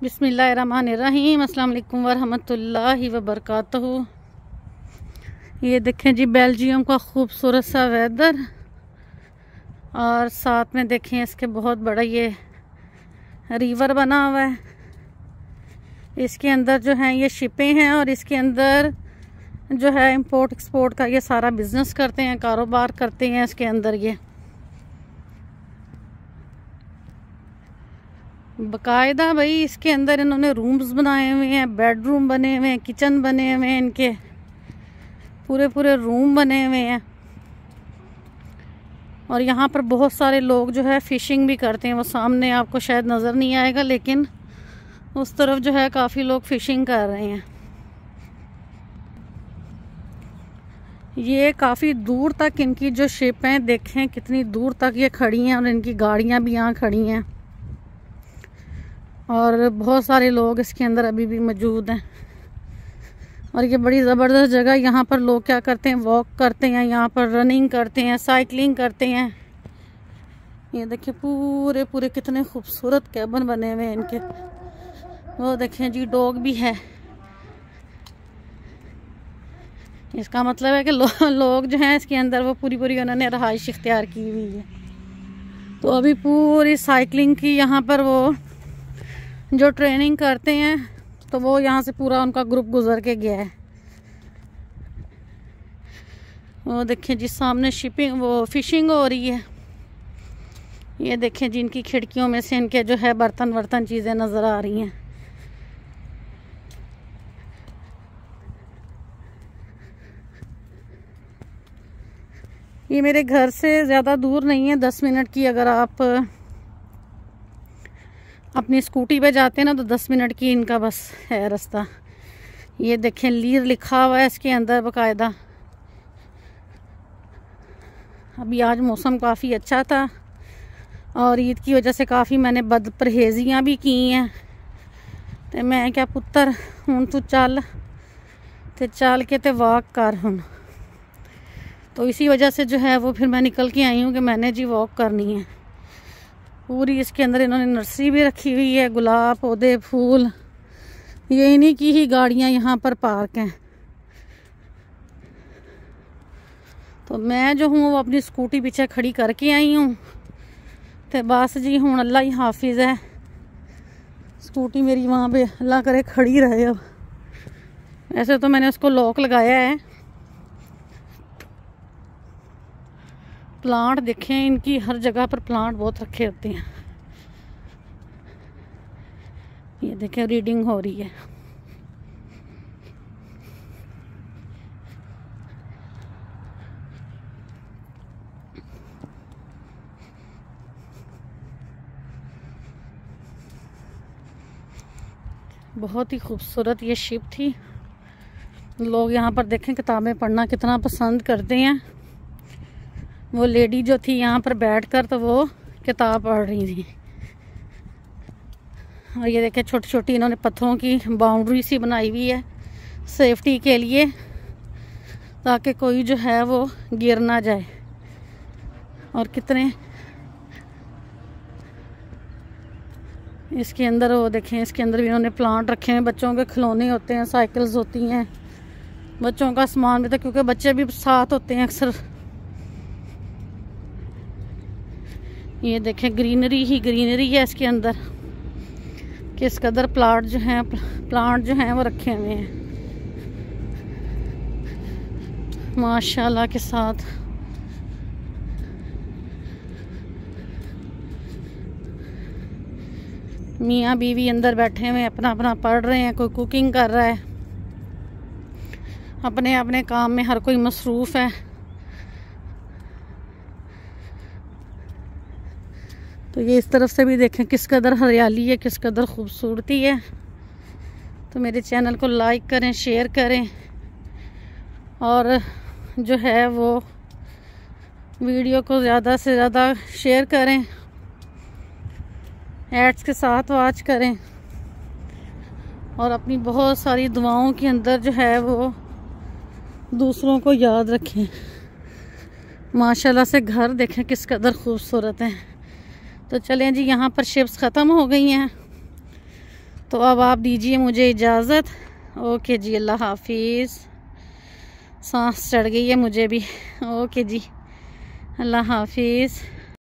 बिस्मिल्लाहिर्रहमानिर्रहीम। अस्सलाम वालेकुम वरहमतुल्लाहि वबरकातुहू। ये देखें जी बेल्जियम का खूबसूरत सा वेदर, और साथ में देखें इसके बहुत बड़ा ये रिवर बना हुआ है। इसके अंदर जो है ये शिपें हैं, और इसके अंदर जो है इंपोर्ट एक्सपोर्ट का ये सारा बिजनेस करते हैं, कारोबार करते हैं। इसके अंदर ये बकायदा भाई इसके अंदर इन्होंने रूम्स बनाए हुए हैं, बेडरूम बने हुए हैं, किचन बने हुए हैं, इनके पूरे पूरे रूम बने हुए हैं। और यहाँ पर बहुत सारे लोग जो है फ़िशिंग भी करते हैं। वो सामने आपको शायद नज़र नहीं आएगा, लेकिन उस तरफ जो है काफ़ी लोग फ़िशिंग कर रहे हैं। ये काफ़ी दूर तक इनकी जो शिप हैं, देखें कितनी दूर तक ये खड़ी हैं, और इनकी गाड़ियाँ भी यहाँ खड़ी हैं, और बहुत सारे लोग इसके अंदर अभी भी मौजूद हैं। और ये बड़ी ज़बरदस्त जगह। यहाँ पर लोग क्या करते हैं, वॉक करते हैं, यहाँ पर रनिंग करते हैं, साइकिलिंग करते हैं। ये देखिए पूरे पूरे कितने खूबसूरत कैबिन बने हुए हैं इनके। वो देखें जी डॉग भी है। इसका मतलब है कि लोग जो हैं इसके अंदर वो पूरी पूरी उन्होंने रहाइश इख्तियार की हुई है। तो अभी पूरी साइकिलिंग की यहाँ पर वो जो ट्रेनिंग करते हैं, तो वो यहाँ से पूरा उनका ग्रुप गुजर के गया है। वो देखें जी सामने शिपिंग वो फिशिंग हो रही है। ये देखें जी इनकी खिड़कियों में से इनके जो है बर्तन चीज़ें नज़र आ रही हैं। ये मेरे घर से ज़्यादा दूर नहीं है, 10 मिनट की अगर आप अपनी स्कूटी पे जाते हैं ना, तो 10 मिनट की इनका बस है रास्ता। ये देखें लीर लिखा हुआ है इसके अंदर बाकायदा। अभी आज मौसम काफ़ी अच्छा था, और ईद की वजह से काफ़ी मैंने बद परहेजियाँ भी की हैं। तो मैं क्या पुत्तर हूँ तू चल के ते वॉक कर हूँ। तो इसी वजह से जो है वो फिर मैं निकल के आई हूँ कि मैंने जी वॉक करनी है। पूरी इसके अंदर इन्होंने नर्सरी भी रखी हुई है, गुलाब पौधे फूल। ये इन्हीं की ही गाड़ियाँ यहाँ पर पार्क हैं। तो मैं जो हूँ वो अपनी स्कूटी पीछे खड़ी करके आई हूँ। तो बस जी हूँ अल्लाह ही हाफिज़ है। स्कूटी मेरी वहाँ पे अल्लाह करे खड़ी रहे। अब ऐसे तो मैंने उसको लॉक लगाया है। प्लांट देखें इनकी, हर जगह पर प्लांट बहुत रखे होते हैं। ये देखें रीडिंग हो रही है। बहुत ही खूबसूरत ये शिप थी। लोग यहाँ पर देखें किताबें पढ़ना कितना पसंद करते हैं। वो लेडी जो थी यहाँ पर बैठकर तो वो किताब पढ़ रही थी। और ये देखें छोटी छोटी इन्होंने पत्थरों की बाउंड्री सी बनाई हुई है सेफ्टी के लिए, ताकि कोई जो है वो गिर ना जाए। और कितने इसके अंदर वो देखें, इसके अंदर भी इन्होंने प्लांट रखे हैं। बच्चों के खिलौने होते हैं, साइकिल्स होती हैं, बच्चों का सामान भी था, क्योंकि बच्चे भी साथ होते हैं अक्सर। ये देखें ग्रीनरी ही ग्रीनरी है इसके अंदर। किस कदर प्लांट जो हैं वो रखे हुए हैं माशाल्लाह के साथ। मियाँ बीवी अंदर बैठे हुए अपना अपना पढ़ रहे हैं। कोई कुकिंग कर रहा है, अपने अपने काम में हर कोई मसरूफ़ है। तो ये इस तरफ से भी देखें किस कदर हरियाली है, किस कदर खूबसूरती है। तो मेरे चैनल को लाइक करें, शेयर करें, और जो है वो वीडियो को ज़्यादा से ज़्यादा शेयर करें, एड्स के साथ वॉच करें, और अपनी बहुत सारी दुआओं के अंदर जो है वो दूसरों को याद रखें। माशाल्लाह से घर देखें किस कदर खूबसूरत है। तो चलें जी, यहाँ पर शिप्स ख़त्म हो गई हैं, तो अब आप दीजिए मुझे इजाज़त। ओके जी, अल्लाह हाफिज़। सांस चढ़ गई है मुझे भी। ओके जी, अल्लाह हाफिज़।